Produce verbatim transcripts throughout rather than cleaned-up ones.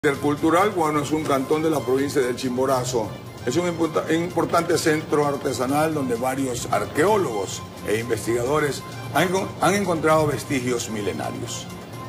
Intercultural, Guano es un cantón de la provincia de Chimborazo. Es un importante centro artesanal donde varios arqueólogos e investigadores han, han encontrado vestigios milenarios.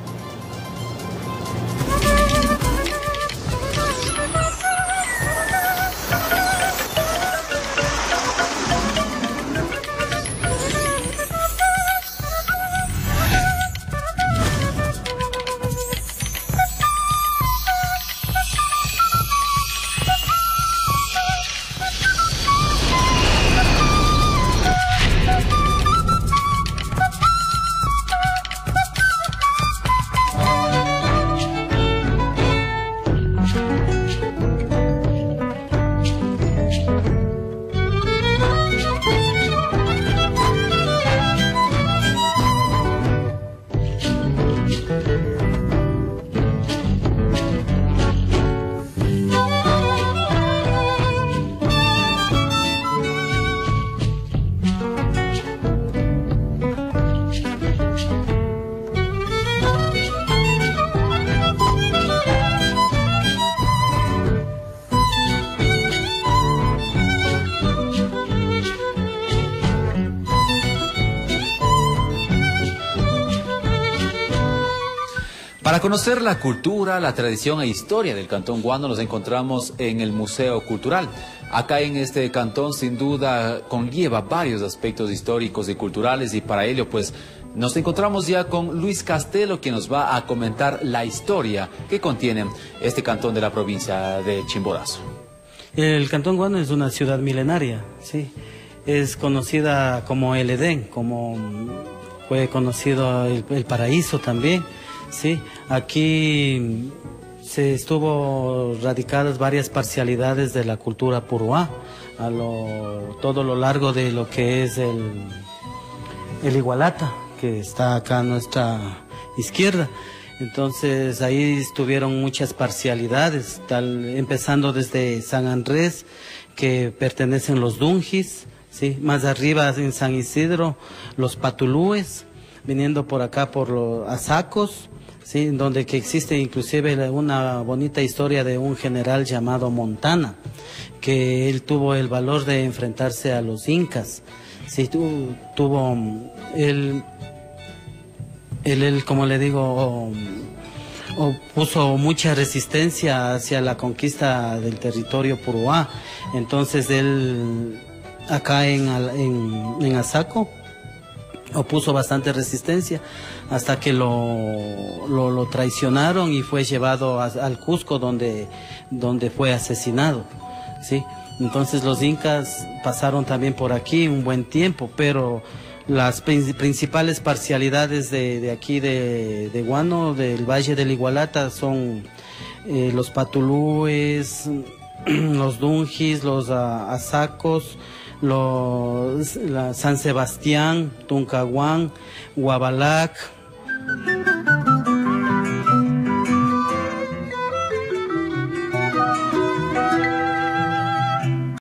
Para conocer la cultura, la tradición e historia del Cantón Guano nos encontramos en el Museo Cultural. Acá en este cantón sin duda conlleva varios aspectos históricos y culturales y para ello pues nos encontramos ya con Luis Castelo, quien nos va a comentar la historia que contiene este cantón de la provincia de Chimborazo. El Cantón Guano es una ciudad milenaria, sí, es conocida como el Edén, como fue conocido el, el paraíso también. Sí, aquí se estuvo radicadas varias parcialidades de la cultura puruá a lo, todo lo largo de lo que es el, el Igualata, que está acá a nuestra izquierda. Entonces ahí estuvieron muchas parcialidades, tal, empezando desde San Andrés, que pertenecen los Dungis, sí, más arriba en San Isidro, los Patulúes, viniendo por acá por los Azacos, sí, donde que existe inclusive una bonita historia de un general llamado Montana, que él tuvo el valor de enfrentarse a los incas, sí, tu, tuvo, él, él, él, como le digo, puso mucha resistencia hacia la conquista del territorio puruá. Entonces él, acá en, en, en Azaco, opuso bastante resistencia hasta que lo, lo, lo traicionaron y fue llevado a, al Cusco donde, donde fue asesinado, ¿sí? Entonces los incas pasaron también por aquí un buen tiempo, pero las principales parcialidades de, de aquí de, de Guano, del Valle del Igualata, son eh, los Patulúes, los Dungis, los uh, Azacos, los, la San Sebastián, Tuncahuán, Guabalac.